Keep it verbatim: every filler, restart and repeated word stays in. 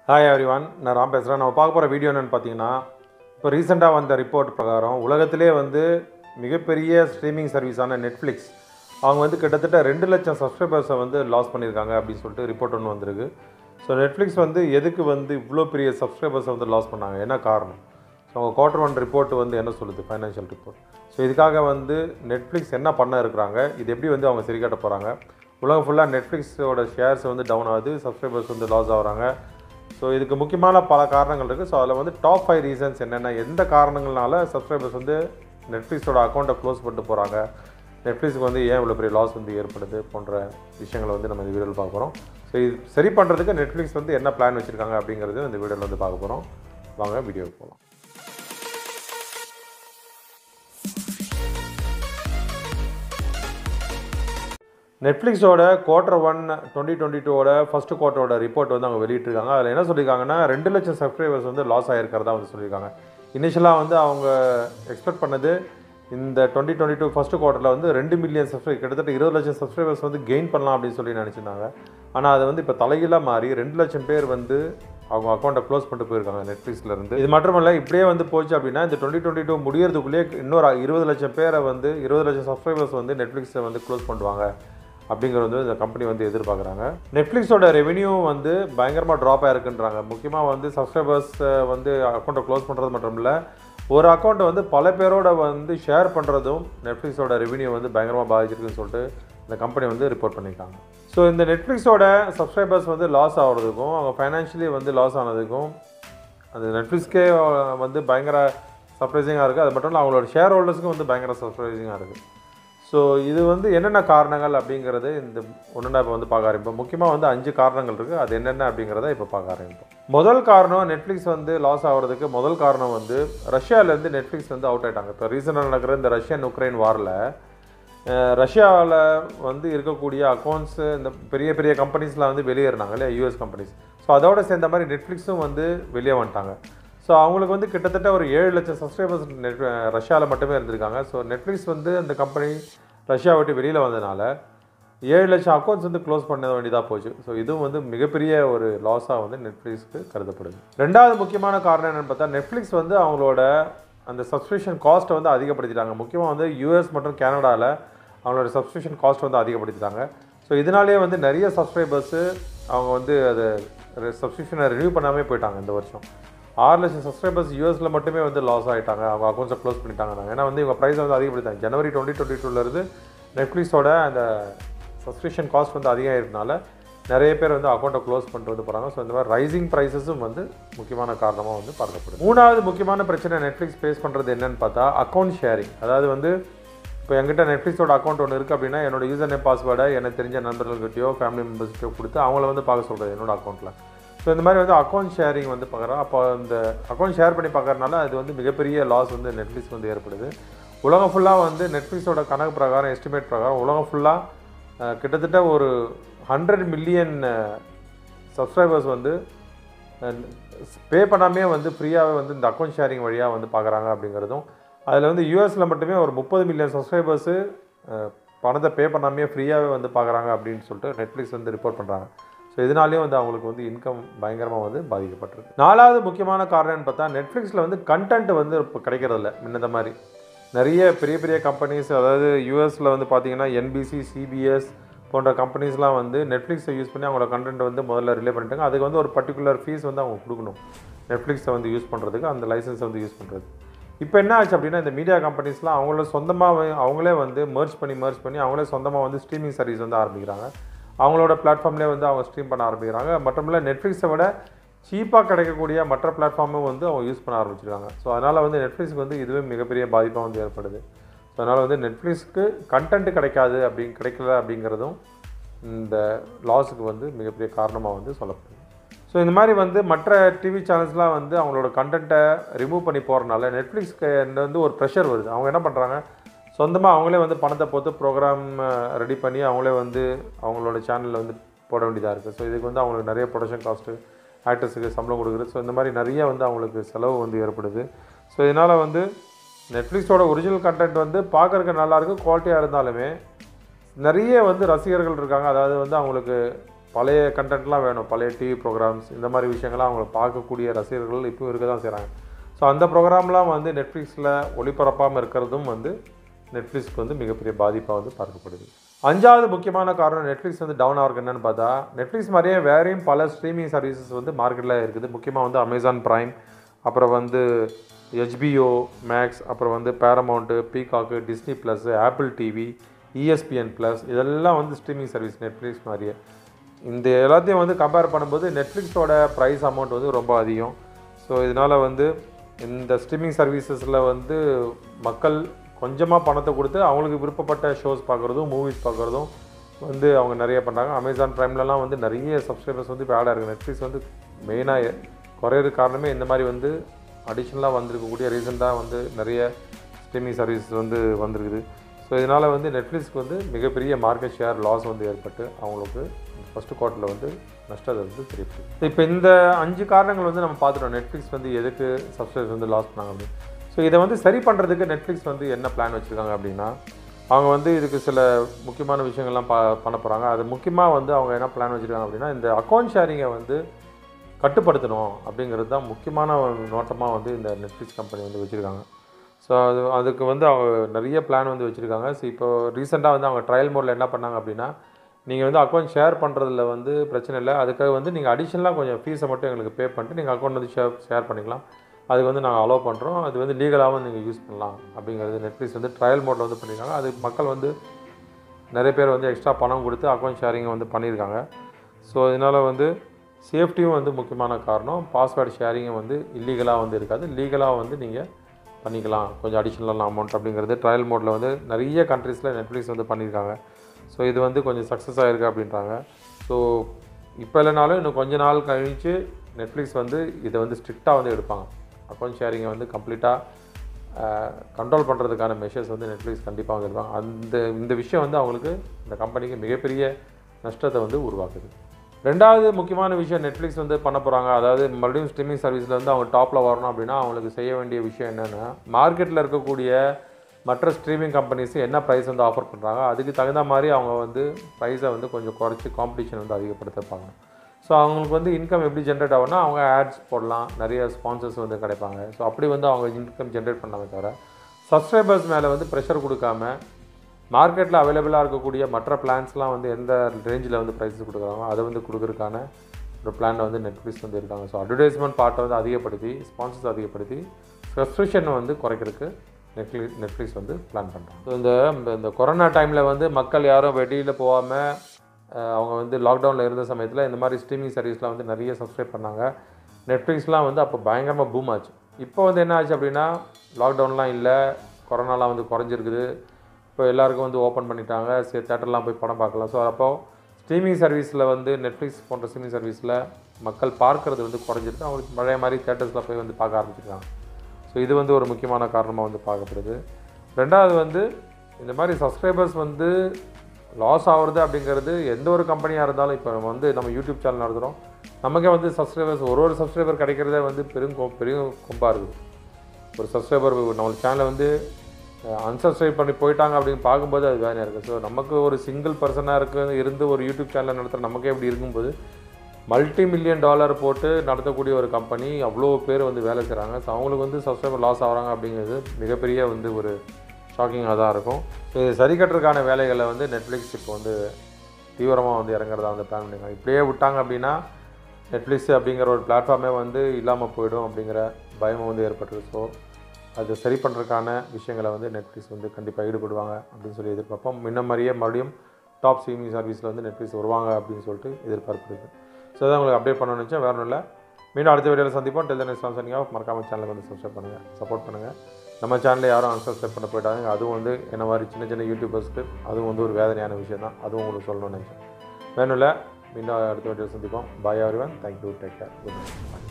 Hi everyone, நான் ராம் பேசுகிறேன். நம்ம பார்க்க போகிற வீடியோ என்னென்னு பார்த்தீங்கன்னா, இப்போ ரீசெண்டாக வந்த ரிப்போர்ட் பிரகாரம் உலகத்திலே வந்து மிகப்பெரிய ஸ்ட்ரீமிங் சர்வீஸான நெட்ஃப்ளிக்ஸ் அவங்க வந்து கிட்டத்தட்ட ரெண்டு லட்சம் சப்ஸ்கிரைபர்ஸை வந்து லாஸ் பண்ணியிருக்காங்க அப்படின்னு சொல்லிட்டு ரிப்போர்ட் ஒன்று வந்திருக்கு. ஸோ நெட்ஃப்ளிக்ஸ் வந்து எதுக்கு வந்து இவ்வளோ பெரிய சப்ஸ்கிரைபர்ஸை வந்து லாஸ் பண்ணாங்க, என்ன காரணம்? ஸோ அவங்க குவார்டர் ஒன் ரிப்போர்ட் வந்து என்ன சொல்லுது, ஃபைனான்ஷியல் ரிப்போர்ட். ஸோ இதுக்காக வந்து நெட்ஃப்ளிக்ஸ் என்ன பண்ண இருக்கிறாங்க, இது எப்படி வந்து அவங்க சரி கட்ட போகிறாங்க, உலகம் ஃபுல்லாக நெட்ஃப்ளிக்ஸோட ஷேர்ஸ் வந்து டவுன் ஆகுது, சப்ஸ்கிரைபர்ஸ் வந்து லாஸ் ஆகுறாங்க. ஸோ இதுக்கு முக்கியமான பல காரணங்கள் இருக்குது. ஸோ அதில் வந்து டாப் ஃபைவ் ரீசன்ஸ் என்னென்ன, எந்த காரணங்கள்னால சப்ஸ்கிரைபர்ஸ் வந்து நெட்ஃப்ளிக்ஸோட அக்கௌண்ட்டை க்ளோஸ் பண்ணிட்டு போகிறாங்க, நெட்ஃப்ளிக்ஸுக்கு வந்து ஏன் இவ்வளோ பெரிய லாஸ் வந்து ஏற்படுது போன்ற விஷயங்களை வந்து நம்ம இந்த வீடியோவில் பார்க்க போகிறோம். ஸோ இது சரி பண்ணுறதுக்கு நெட்ஃப்ளிக்ஸ் வந்து என்ன பிளான் வச்சுருக்காங்க அப்படிங்கிறது இந்த வீடியோவில் வந்து பார்க்க போகிறோம். வாங்க வீடியோவுக்கு போகலாம். நெட்ஃப்ளிக்ஸோட குவார்டர் ஒன் டுவெண்ட்டி டுவெண்ட்டி டூவோட ஃபஸ்ட்டு குவார்ட்டரோட ரிப்போர்ட் வந்து அவங்க வெளியிட்டிருக்காங்க. அதில் என்ன சொல்லியிருக்காங்கன்னா, ரெண்டு லட்சம் சப்ஸ்கிரைபர்ஸ் வந்து லாஸ் ஆகிருக்கிறதா வந்து சொல்லியிருக்காங்க. இனிஷியலாக வந்து அவங்க எக்ஸ்பெக்ட் பண்ணது இந்த டுவெண்ட்டி டுவெண்ட்டி டூ ஃபஸ்ட்டு குவார்ட்டரில் வந்து ரெண்டு மில்லியன் சப்ஸ்கிரைப் கிட்டத்தட்ட இருபது லட்சம் சப்ஸ்கிரைபர்ஸ் வந்து கெயின் பண்ணலாம் அப்படின்னு சொல்லி நினச்சிருந்தாங்க. ஆனால் அது வந்து இப்போ தலைகீழாக மாறி ரெண்டு லட்சம் பேர் வந்து அவங்க அக்கௌண்ட்டை க்ளோஸ் பண்ணிட்டு போயிருக்காங்க நெட்ஃப்ளிக்ஸ்லேருந்து. இது மட்டுமல்ல, இப்படியே வந்து போச்சு அப்படின்னா இந்த டுவெண்ட்டி டுவெண்ட்டி டூ முடியறதுக்குள்ளேயே இன்னொரு இருபது லட்சம் பேரை வந்து இருபது லட்சம் சப்ஸ்கிரைபர்ஸ் வந்து நெட்ஃப்ளிக்ஸை வந்து க்ளோஸ் பண்ணுவாங்க அப்படிங்கிறது வந்து இந்த கம்பெனி வந்து எதிர்பார்க்குறாங்க. நெட்ஃப்ளிக்ஸோட ரெவென்யூ வந்து பயங்கரமாக ட்ராப் ஆகிருக்குன்றாங்க. முக்கியமாக வந்து சப்ஸ்கிரைபர்ஸ் வந்து அக்கௌண்ட்டை க்ளோஸ் பண்ணுறது மட்டும் இல்லை, ஒரு அக்கௌண்ட்டை வந்து பல பேரோட வந்து ஷேர் பண்ணுறதும் நெட்ஃப்ளிக்ஸோட ரெவென்யூ வந்து பயங்கரமாக பாதிச்சிருக்குன்னு சொல்லிட்டு இந்த கம்பெனி வந்து ரிப்போர்ட் பண்ணியிருக்காங்க. ஸோ இந்த நெட்ஃப்ளிக்ஸோட சப்ஸ்கிரைபர்ஸ் வந்து லாஸ் ஆகிறதுக்கும் அவங்க ஃபைனான்ஷியலி வந்து லாஸ் ஆனதுக்கும் அந்த நெட்ஃப்ளிக்ஸ்க்கே வந்து பயங்கர சர்ப்ரைசிங்காக இருக்குது. அது மட்டும் இல்லை, அவங்களோட ஷேர் ஹோல்டர்ஸுக்கும் வந்து பயங்கர சர்ப்ரைசிங்காக இருக்குது. ஸோ இது வந்து என்னென்ன காரணங்கள் அப்படிங்கிறது இந்த ஒன்றுனா இப்போ வந்து பார்க்க ஆரம்பிப்போம். முக்கியமாக வந்து அஞ்சு காரணங்கள் இருக்குது. அது என்னென்ன அப்படிங்கிறத இப்போ பார்க்க ஆரம்பிப்போம். முதல் காரணம், நெட்ஃப்ளிக்ஸ் வந்து லாஸ் ஆகிறதுக்கு முதல் காரணம் வந்து ரஷ்யாவிலேருந்து நெட்ஃப்ளிக்ஸ் வந்து அவுட் ஆகிட்டாங்க. இப்போ ரீசெண்டாக நடக்கிற இந்த ரஷ்யன் உக்ரைன் வாரில் ரஷ்யாவில் வந்து இருக்கக்கூடிய அக்கௌண்ட்ஸு இந்த பெரிய பெரிய கம்பெனிஸ்லாம் வந்து வெளியேறினாங்க இல்லையா, யூஎஸ் கம்பெனிஸ். ஸோ அதோட சேர்ந்த மாதிரி நெட்ஃப்ளிக்ஸும் வந்து வெளியே வந்துட்டாங்க. ஸோ அவங்களுக்கு வந்து கிட்டத்தட்ட ஒரு ஏழு லட்சம் சப்ஸ்கிரைபர்ஸ் நெட் ரஷ்யாவில் மட்டுமே இருந்திருக்காங்க. ஸோ நெட்ஃப்ளிக்ஸ் வந்து அந்த கம்பெனி ரஷ்யா விட்டு வெளியில் வந்ததுனால ஏழு லட்சம் அக்கௌண்ட்ஸ் வந்து க்ளோஸ் பண்ண வேண்டியதாக போச்சு. ஸோ இதுவும் வந்து மிகப்பெரிய ஒரு லாஸாக வந்து நெட்ஃப்ளிக்ஸ்க்கு கருதப்படுது. ரெண்டாவது முக்கியமான காரணம் என்னென்னு பார்த்தா, நெட்ஃப்ளிக்ஸ் வந்து அவங்களோட அந்த சப்ஸ்கிரிப்ஷன் காஸ்ட்டை வந்து அதிகப்படுத்திட்டாங்க. முக்கியமாக வந்து யூஎஸ் மற்றும் கனடாவில் அவங்களோட சப்ஸ்கிரிப்ஷன் காஸ்ட் வந்து அதிகப்படுத்திட்டாங்க. ஸோ இதனாலேயே வந்து நிறைய சப்ஸ்கிரைபர்ஸு அவங்க வந்து அதை சப்ஸ்கிரிப்ஷனை ரினியூ பண்ணாமே போயிட்டாங்க. இந்த வருஷம் ஆறு லட்சம் சப்ஸ்கிரைபர்ஸ் யூஎஸில் மட்டுமே வந்து லாஸ் ஆகிட்டாங்க, அவங்க அக்கௌண்ட்ஸை க்ளோஸ் பண்ணிட்டாங்க. ஏன்னா வந்து இவங்க ப்ரைஸை வந்து அதிகப்படுத்தாங்க. ஜனவரி டுவெண்ட்டி டுவெண்ட்டி டூலேருந்து நெட்ஃப்ளிக்ஸோட அந்த சப்ஸ்கிரிப்ஷன் காஸ்ட் வந்து அதிகம் இருக்கனால நிறைய பேர் வந்து அக்கௌண்ட்டை க்ளோஸ் பண்ணிட்டு வந்து போகிறாங்க. ஸோ இந்த மாதிரி ரைசிங் ப்ரைஸஸும் வந்து முக்கியமான காரணமாக வந்து பார்க்கப்படுது. மூணாவது முக்கியமான பிரச்சனை நெட்ஃப்ளிக்ஸ் ஃபேஸ் பண்ணுறது என்னன்னு பார்த்தா, அக்கௌண்ட் ஷேரிங். அதாவது வந்து இப்போ என்கிட்ட நெட்ஃப்ளிக்ஸோட அக்கௌண்ட் ஒன்று இருக்குது அப்படின்னா, என்னோட யூசர் நேம் பாஸ்வேர்டை எனக்கு தெரிஞ்ச நண்பர்கள்கிட்டயோ ஃபேமிலி மெம்பர்ஸ்கிட்டயோ கொடுத்து அவங்கள வந்து பார்க்க சொல்கிறது என்னோட அக்கௌண்ட்டில். ஸோ இந்த மாதிரி வந்து அக்கௌண்ட் ஷேரிங் வந்து பார்க்குறோம். அப்போ இந்த அக்கௌண்ட் ஷேர் பண்ணி பார்க்கறதுனால அது வந்து மிகப்பெரிய லாஸ் வந்து நெட்ஃப்ளிக்ஸ் வந்து ஏற்படுது. உலகம் ஃபுல்லாக வந்து நெட்ஃப்ளிக்ஸோட கணக்கு பிரகாரம், எஸ்டிமேட் பிரகாரம் உலகம் ஃபுல்லாக கிட்டத்தட்ட ஒரு ஹண்ட்ரட் மில்லியன் சப்ஸ்கிரைபர்ஸ் வந்து பே பண்ணாமே வந்து ஃப்ரீயாகவே வந்து இந்த அக்கௌண்ட் ஷேரிங் வழியாக வந்து பார்க்குறாங்க அப்படிங்கிறதும், அதில் வந்து யூஎஸில் மட்டுமே ஒரு முப்பது மில்லியன் சப்ஸ்கிரைபர்ஸு பணத்தை பே பண்ணாமே ஃப்ரீயாகவே வந்து பார்க்குறாங்க அப்படின்னு சொல்லிட்டு நெட்ஃப்ளிக்ஸ் வந்து ரிப்போர்ட் பண்ணுறாங்க. ஸோ இதனாலேயும் வந்து அவங்களுக்கு வந்து இன்கம் பயங்கரமாக வந்து பாதிக்கப்பட்டிருக்கு. நாலாவது முக்கியமான காரணம்னு பார்த்தா, நெட்ஃப்ளிக்ஸில் வந்து கண்டென்ட் வந்து இப்போ கிடைக்கிறதில்ல. முன்ன மாதிரி நிறைய பெரிய பெரிய கம்பெனிஸ், அதாவது யூஎஸில் வந்து பார்த்திங்கன்னா என்பிசி, சிபிஎஸ் போன்ற கம்பெனிஸ்லாம் வந்து நெட்ஃப்ளிக்ஸை யூஸ் பண்ணி அவங்களோட கண்டென்ட் வந்து முதல்ல ரிலே பண்ணிட்டாங்க. அதுக்கு வந்து ஒரு பர்டிகுலர் ஃபீஸ் வந்து அவங்க கொடுக்கணும் நெட்ஃப்ளிக்ஸை வந்து யூஸ் பண்ணுறதுக்கு, அந்த லைசன்ஸை வந்து யூஸ் பண்ணுறது. இப்போ என்ன ஆச்சு அப்படின்னா, இந்த மீடியா கம்பெனிஸ்லாம் அவங்கள சொந்தமாக அவங்களே வந்து மர்ஜ் பண்ணி மர்ஜ் பண்ணி அவங்களே சொந்தமாக வந்து ஸ்ட்ரீமிங் சர்வீஸ் வந்து ஆரம்பிக்கிறாங்க. அவங்களோட பிளாட்ஃபார்ம்லேயே வந்து அவங்க ஸ்ட்ரீம் பண்ண ஆரம்பிக்கிறாங்க. மட்டும் இல்லை, நெட்ஃப்ளிக்ஸை விட சீப்பாக கிடைக்கக்கூடிய மற்ற பிளாட்ஃபார்மும் வந்து அவங்க யூஸ் பண்ண ஆரம்பிச்சிருக்காங்க. ஸோ அதனால் வந்து நெட்ஃப்ளிக்ஸ்க்கு வந்து இதுவே மிகப்பெரிய பாதிப்பாக வந்து ஏற்படுது. ஸோ அதனால் வந்து நெட்ஃப்ளிக்ஸ்க்கு கண்டென்ட் கிடைக்காது அப்படி கிடைக்கல அப்படிங்கிறதும் இந்த லாஸுக்கு வந்து மிகப்பெரிய காரணமாக வந்து சொல்லப்படுது. ஸோ இந்த மாதிரி வந்து மற்ற டிவி சேனல்ஸ்லாம் வந்து அவங்களோட கண்டென்ட்டை ரிமூவ் பண்ணி போகிறனால நெட்ஃப்ளிக்ஸ்க்கு வந்து ஒரு ப்ரெஷர் வருது. அவங்க என்ன பண்ணுறாங்க, சொந்தமாக அவங்களே வந்து பணத்தை போட்டு ப்ரோக்ராம் ரெடி பண்ணி அவங்களே வந்து அவங்களோட சேனலில் வந்து போட வேண்டியதாக இருக்குது. ஸோ இதுக்கு வந்து அவங்களுக்கு நிறைய ப்ரொடக்ஷன் காஸ்ட்டு, ஆக்டர்ஸுக்கு சம்பளம் கொடுக்குறது, ஸோ இந்த மாதிரி நிறைய வந்து அவங்களுக்கு செலவு வந்து ஏற்படுது. ஸோ இதனால் வந்து நெட்ஃப்ளிக்ஸோட ஒரிஜினல் கண்டென்ட் வந்து பார்க்குறதுக்கு நல்லாயிருக்கு, குவாலிட்டியாக இருந்தாலுமே நிறைய வந்து ரசிகர்கள் இருக்காங்க. அதாவது வந்து அவங்களுக்கு பழைய கண்டென்ட்லாம் வேணும், பழைய டிவி ப்ரோக்ராம்ஸ் இந்த மாதிரி விஷயங்கள்லாம் அவங்கள பார்க்கக்கூடிய ரசிகர்கள் இப்போவும் இருக்க தான் செய்கிறாங்க. ஸோ அந்த ப்ரோக்ராம்லாம் வந்து நெட்ஃப்ளிக்ஸில் ஒளிபரப்பாமல் இருக்கிறதும் வந்து நெட்ஃப்ளிக்ஸ்க்கு வந்து மிகப்பெரிய பாதிப்பாக வந்து பார்க்கப்படுது. அஞ்சாவது முக்கியமான காரணம் நெட்ஃப்ளிக்ஸ் வந்து டவுன் ஆகிறது என்னென்னு பார்த்தா, நெட்ஃப்ளிக்ஸ் மாதிரியே வேறையும் பல ஸ்ட்ரீமிங் சர்வீசஸ் வந்து மார்க்கெட்டில் இருக்குது. முக்கியமாக வந்து அமேசான் ப்ரைம், அப்புறம் வந்து ஹெச்பிஓ மேக்ஸ், அப்புறம் வந்து Paramount, Peacock, Disney plus, Apple TV, ESPN plus, இதெல்லாம் வந்து ஸ்ட்ரீமிங் சர்வீஸ் நெட்ஃப்ளிக்ஸ் மாதிரியே. இந்த எல்லாத்தையும் வந்து கம்பேர் பண்ணும்போது நெட்ஃப்ளிக்ஸோட ப்ரைஸ் அமௌண்ட் வந்து ரொம்ப அதிகம். ஸோ இதனால் வந்து இந்த ஸ்ட்ரீமிங் சர்வீசஸில் வந்து மக்கள் கொஞ்சமாக பணத்தை கொடுத்து அவங்களுக்கு விருப்பப்பட்ட ஷோஸ் பார்க்குறதும் மூவிஸ் பார்க்குறதும் வந்து அவங்க நிறைய பண்ணுறாங்க. அமேசான் ப்ரைம்லலாம் வந்து நிறைய சப்ஸ்கிரைபர்ஸ் வந்து இப்போ ஆடாக இருக்குது. நெட்ஃப்ளிக்ஸ் வந்து மெயினாக குறையிற காரணமே இந்த மாதிரி வந்து அடிஷ்னலாக வந்திருக்கக்கூடிய ரீசெண்டாக வந்து நிறைய ஸ்ட்ரீமிங் சர்வீஸ் வந்து வந்திருக்குது. ஸோ இதனால் வந்து நெட்ஃப்ளிக்ஸ்க்கு வந்து மிகப்பெரிய மார்க்கெட் ஷேர் லாஸ் வந்து ஏற்பட்டு அவங்களுக்கு ஃபஸ்ட்டு குவார்ட்டரில் வந்து நஷ்டத்தை வந்து தெரியுது. இப்போ இந்த அஞ்சு காரணங்கள் வந்து நம்ம பார்த்துட்டோம் நெட்ஃப்ளிக்ஸ் வந்து எதுக்கு சப்ஸ்கிரைபர்ஸ் வந்து லாஸ் பண்ணாங்க அப்படின்னு. ஸோ இதை வந்து சரி பண்ணுறதுக்கு நெட்ஃப்ளிக்ஸ் வந்து என்ன பிளான் வச்சுருக்காங்க அப்படின்னா, அவங்க வந்து இதுக்கு சில முக்கியமான விஷயங்கள்லாம் ப பண்ண போகிறாங்க. அது முக்கியமாக வந்து அவங்க என்ன பிளான் வச்சுருக்காங்க அப்படின்னா, இந்த அக்கௌண்ட் ஷேரிங்கை வந்து கட்டுப்படுத்தணும் அப்படிங்கிறது தான் முக்கியமான நோட்டமாக வந்து இந்த நெட்ஃப்ளிக்ஸ் கம்பெனி வந்து வச்சுருக்காங்க. ஸோ அது அதுக்கு வந்து அவங்க நிறைய பிளான் வந்து வச்சுருக்காங்க. ஸோ இப்போ ரீசெண்டாக வந்து அவங்க ட்ரையல் மோடில் என்ன பண்ணாங்க அப்படின்னா, நீங்கள் வந்து அக்கௌண்ட் ஷேர் பண்ணுறதுல வந்து பிரச்சனை இல்லை, அதுக்காக வந்து நீங்கள் அடிஷ்னலாக கொஞ்சம் ஃபீஸை மட்டும் எங்களுக்கு பே பண்ணிட்டு நீங்கள் அக்கௌண்ட் வந்து ஷேர் ஷேர் பண்ணிக்கலாம், அதுக்கு வந்து நாங்கள் அலோவ் பண்ணுறோம், அது வந்து லீகலாகவும் நீங்கள் யூஸ் பண்ணலாம் அப்படிங்கிறது நெட்ஃப்ளிக்ஸ் வந்து ட்ரையல் மோடில் வந்து பண்ணியிருக்காங்க. அது மக்கள் வந்து நிறைய பேர் வந்து எக்ஸ்ட்ரா பணம் கொடுத்து அக்கௌண்ட் ஷேரிங்கை வந்து பண்ணியிருக்காங்க. ஸோ இதனால் வந்து சேஃப்டியும் வந்து முக்கியமான காரணம். பாஸ்வேர்டு ஷேரிங்கும் வந்து இல்லீகலாக வந்து இருக்காது, லீகலாக வந்து நீங்கள் பண்ணிக்கலாம் கொஞ்சம் அடிஷ்னலான அமௌண்ட் அப்படிங்கிறது ட்ரையல் மோடில் வந்து நிறைய கண்ட்ரீஸில் நெட்ஃப்ளிக்ஸ் வந்து பண்ணியிருக்காங்க. ஸோ இது வந்து கொஞ்சம் சக்ஸஸ் ஆகிருக்கு அப்படின்றாங்க. ஸோ இப்போ இல்லைனாலும் இன்னும் கொஞ்ச நாள் கழித்து நெட்ஃப்ளிக்ஸ் வந்து இதை வந்து ஸ்ட்ரிக்டாக வந்து எடுப்பாங்க. அக்கௌண்ட் ஷேரிங்கை வந்து கம்ப்ளீட்டாக கண்ட்ரோல் பண்ணுறதுக்கான மெஷர்ஸ் வந்து நெட்ஃப்ளிக்ஸ் கண்டிப்பாக வந்து எடுப்பாங்க. அந்த இந்த விஷயம் வந்து அவங்களுக்கு இந்த கம்பெனிக்கு மிகப்பெரிய நஷ்டத்தை வந்து உருவாக்குது. ரெண்டாவது முக்கியமான விஷயம் நெட்ஃப்ளிக்ஸ் வந்து பண்ண போகிறாங்க, அதாவது மறுபடியும் ஸ்ட்ரீமிங் சர்வீஸில் வந்து அவங்க டாப்பில் வரணும் அப்படின்னா அவங்களுக்கு செய்ய வேண்டிய விஷயம் என்னென்னா, மார்க்கெட்டில் இருக்கக்கூடிய மற்ற ஸ்ட்ரீமிங் கம்பெனிஸ் என்ன ப்ரைஸ் வந்து ஆஃபர் பண்ணுறாங்க அதுக்கு தகுந்த மாதிரி அவங்க வந்து ப்ரைஸை வந்து கொஞ்சம் குறைச்சி காம்படிஷன் வந்து அதிகப்படுத்த பார்க்கணும். ஸோ அவங்களுக்கு வந்து இன்கம் எப்படி ஜென்ரேட் ஆகும்னா, அவங்க ஆட்ஸ் போடலாம், நிறைய ஸ்பான்சர்ஸ் வந்து கிடைப்பாங்க. ஸோ அப்படி வந்து அவங்க இன்கம் ஜென்ரேட் பண்ணாமே தவிர சப்ஸ்கிரைபர்ஸ் மேலே வந்து ப்ரெஷர் கொடுக்காம மார்க்கெட்டில் அவைலபிளாக இருக்கக்கூடிய மற்ற பிளான்ஸ்லாம் வந்து எந்த ரேஞ்சில் வந்து ப்ரைஸஸ் கொடுக்குறாங்களோ அதை வந்து கொடுக்குறதுக்கான ஒரு பிளானில் வந்து நெட்ஃப்ளிக்ஸ் வந்து இருக்காங்க. ஸோ அட்வர்டைஸ்மெண்ட் பார்ட்டை வந்து அதிகப்படுத்தி ஸ்பான்சர்ஸ் அதிகப்படுத்தி சப்ஸ்கிரிப்ஷனை வந்து குறைக்கிறதுக்கு நெட்ஃப்ளிக்ஸ் நெட்ஃப்ளிக்ஸ் வந்து பிளான் பண்ணுறாங்க. ஸோ இந்த இந்த கொரோனா டைமில் வந்து மக்கள் யாரும் வெளியில் போகாமல் அவங்க வந்து லாக்டவுனில் இருந்த சமயத்தில் இந்த மாதிரி ஸ்ட்ரீமிங் சர்வீஸ்லாம் வந்து நிறைய சப்ஸ்கிரைப் பண்ணாங்க. நெட்ஃப்ளிக்ஸ்லாம் வந்து அப்போ பயங்கரமாக பூம் ஆச்சு. இப்போ வந்து என்ன ஆச்சு அப்படின்னா, லாக்டவுன்லாம் இல்லை, கொரோனாலாம் வந்து குறைஞ்சிருக்குது, இப்போ எல்லாருக்கும் வந்து ஓப்பன் பண்ணிட்டாங்க, சரி தேட்டர்லாம் போய் படம் பார்க்கலாம். ஸோ அப்போ ஸ்ட்ரீமிங் சர்வீஸில் வந்து நெட்ஃப்ளிக்ஸ் போன்ற ஸ்ட்ரீமிங் சர்வீஸில் மக்கள் பார்க்குறது வந்து குறைஞ்சிருக்கு, அவங்களுக்கு பழைய மாதிரி தேட்டர்ஸில் போய் வந்து பார்க்க ஆரம்பிச்சிருக்காங்க. ஸோ இது வந்து ஒரு முக்கியமான காரணமாக வந்து பார்க்கப்படுது. ரெண்டாவது வந்து இந்த மாதிரி சப்ஸ்கிரைபர்ஸ் வந்து லாஸ் ஆகுறது அப்படிங்கிறது எந்த ஒரு கம்பெனியாக இருந்தாலும், இப்போ நம்ம வந்து நம்ம யூடியூப் சேனல் நடத்துகிறோம், நமக்கே வந்து சப்ஸ்கிரைபர்ஸ் ஒரு ஒரு சப்ஸ்கிரைபர் கிடைக்கிறதே வந்து பெரும் பெரிய கொம்பாக இருக்குது. ஒரு சப்ஸ்கிரைபர் நம்ம சேனலை வந்து அன்சப்ஸ்கிரைப் பண்ணி போயிட்டாங்க அப்படின்னு பார்க்கும்போது அது வேலையாக இருக்குது. ஸோ நமக்கு ஒரு சிங்கிள் பர்சனாக இருக்குது இருந்து ஒரு யூடியூப் சேனலை நடத்துகிற நமக்கே இப்படி இருக்கும்போது மல்டி மில்லியன் டாலர் போட்டு நடத்தக்கூடிய ஒரு கம்பெனி அவ்வளோ பேர் வந்து வேலை செய்கிறாங்க. ஸோ அவங்களுக்கு வந்து சப்ஸ்கிரைபர் லாஸ் ஆகிறாங்க அப்படிங்கிறது மிகப்பெரிய வந்து ஒரு ஷாக்கிங்காக தான் இருக்கும். ஸோ இது சரி கட்டுறதுக்கான வேலைகளை வந்து நெட்ஃப்ளிக்ஸ் இப்போ வந்து தீவிரமாக வந்து இறங்குறதா வந்து பிளான் பண்ணியிருக்காங்க. இப்படியே விட்டாங்க அப்படின்னா நெட்ஃப்ளிக்ஸ் அப்படிங்கிற ஒரு பிளாட்ஃபார்மே வந்து இல்லாமல் போயிடும் அப்படிங்கிற பயமும் வந்து ஏற்பட்டுருக்கு. ஸோ அது சரி பண்ணுறதுக்கான விஷயங்களை வந்து நெட்ஃப்ளிக்ஸ் வந்து கண்டிப்பாக ஈடுபடுவாங்க அப்படின்னு சொல்லி எதிர்பார்ப்போம். முன்ன மாதிரியே மறுபடியும் டாப் ஸ்ட்ரீமிங் சர்வீஸில் வந்து நெட்ஃப்ளிக்ஸ் வருவாங்க அப்படின்னு சொல்லிட்டு எதிர்பார்ப்பு இருக்குது. ஸோ அதான் உங்களுக்கு அப்டேட் பண்ணணும்னு நினச்சேன், வேறு ஒன்றும் இல்லை. மீண்டும் அடுத்த வீடியோவில் சந்திப்போம். டெல் தன் சனியாக மறக்காமல் சேனலுக்கு வந்து சப்ஸ்கிரைப் பண்ணுங்கள், சப்போர்ட் பண்ணுங்கள். நம்ம சேனலில் யாரும் அன்சப்ஸ்கிரைப் பண்ண போயிட்டாங்க, அதுவும் வந்து என்ன மாதிரி சின்ன சின்ன யூடியூபர்ஸ்க்கு அதுவும் வந்து ஒரு வேதனையான விஷயம் தான், அதுவும் உங்களுக்கு சொல்லணும்னு நினச்சேன். வேணும் இல்லை, மீண்டும் அடுத்த வீடியோவில் சந்திப்போம். Bye everyone, thank you, take care, good night.